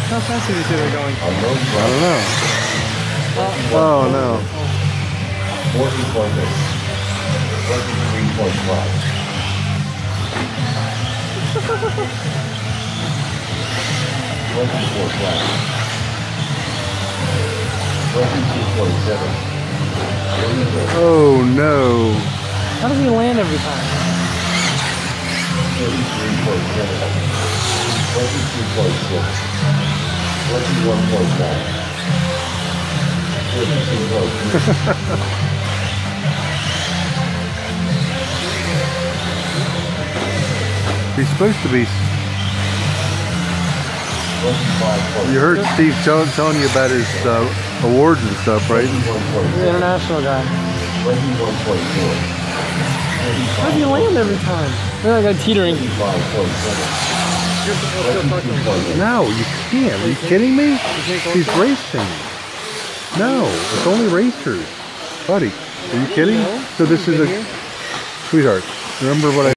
How fast did you say they're going? I don't know. Oh no. 40.8. 23.5. 24 flat. 22.7. Oh no. How does he land every time? 33.7. 22.6. 21.9. 32.3. He's supposed to be. 25.6. You heard Steve telling you about his awards and stuff, right? He's the international guy. 21.4. How does he land every time? Look at that guy teetering. 25.7. No, you can't. Are you kidding me? He's racing. No, it's only racers. Buddy, are you kidding? So this is a... Sweetheart, remember what I